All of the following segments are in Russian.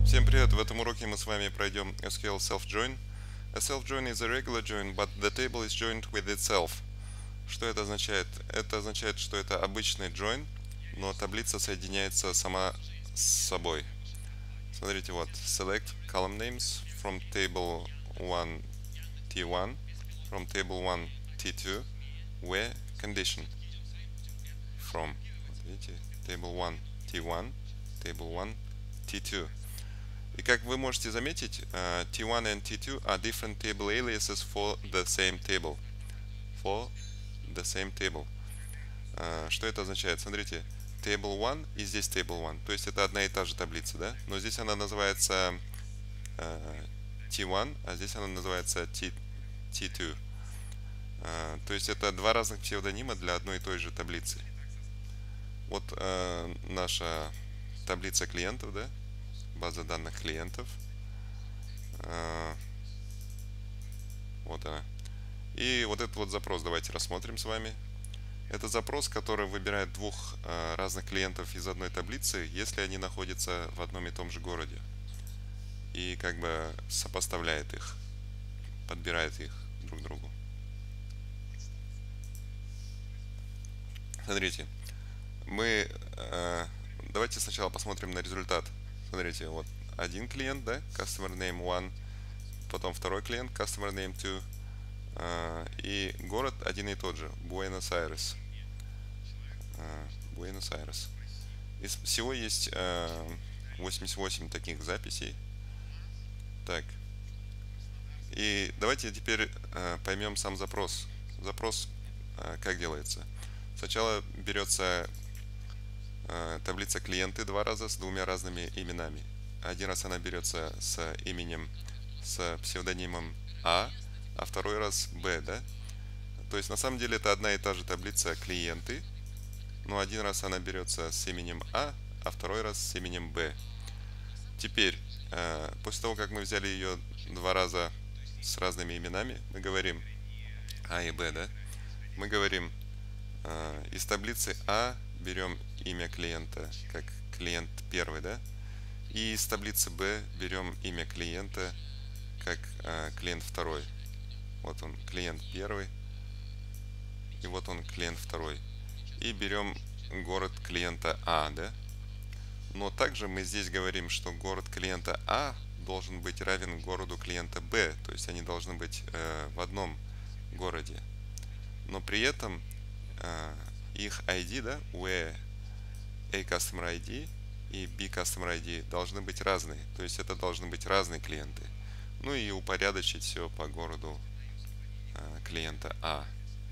Всем привет! В этом уроке мы с вами пройдем SQL self-join. A self-join is a regular join, but the table is joined with itself. Что это означает? Это означает, что это обычный join, но таблица соединяется сама с собой. Смотрите, вот, select column names from table 1 T1, from table 1 T2, where condition from. Вот видите, table 1 T1, table 1 T2. И как вы можете заметить, T1 and T2 are different table aliases for the same table. For the same table. Что это означает? Смотрите, table 1 и здесь table 1. То есть это одна и та же таблица, да? Но здесь она называется T1, а здесь она называется T2. То есть это два разных псевдонима для одной и той же таблицы. Вот наша таблица клиентов, да? База данных клиентов. Вот она. И вот этот вот запрос давайте рассмотрим с вами. Это запрос, который выбирает двух разных клиентов из одной таблицы, если они находятся в одном и том же городе. И как бы сопоставляет их, подбирает их друг к другу. Смотрите, давайте сначала посмотрим на результат. Смотрите, вот один клиент, да, customer name 1, потом второй клиент, customer name 2, и город один и тот же, Буэнос-Айрес. Буэнос-Айрес. Всего есть 88 таких записей. Так. И давайте теперь поймем сам запрос. Запрос как делается. Сначала берется таблица клиенты два раза с двумя разными именами. Один раз она берется с именем, с псевдонимом А второй раз Б, да? То есть на самом деле это одна и та же таблица клиенты, но один раз она берется с именем А второй раз с именем Б. Теперь, после того, как мы взяли ее два раза с разными именами, мы говорим А и Б, да? Мы говорим, из таблицы А берем имя клиента как клиент первый, да? И из таблицы Б берем имя клиента как клиент второй. Вот он, клиент первый. И вот он, клиент второй. И берем город клиента А, да? Но также мы здесь говорим, что город клиента А должен быть равен городу клиента Б. То есть они должны быть в одном городе. Но при этом их ID, да, where A customer ID и B customer ID должны быть разные. То есть это должны быть разные клиенты. Ну и упорядочить все по городу клиента А.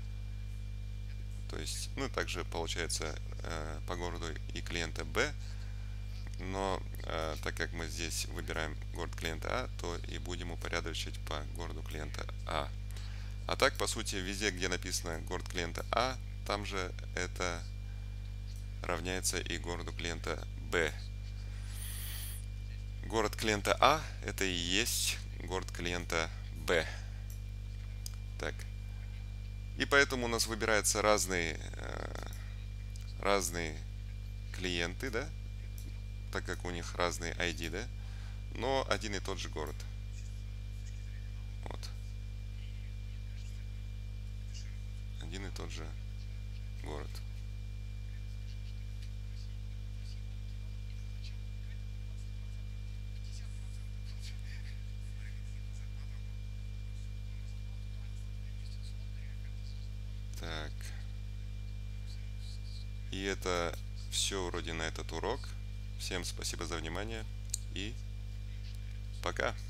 То есть, ну также получается по городу и клиента Б. Но так как мы здесь выбираем город клиента А, то и будем упорядочить по городу клиента А. А так, по сути, везде, где написано город клиента А, там же это равняется и городу клиента Б. Город клиента А это и есть город клиента Б. Так. И поэтому у нас выбираются разные клиенты, да, так как у них разные ID, да, но один и тот же город. Вот. Один и тот же город. Так. И это все вроде на этот урок. Всем спасибо за внимание и пока.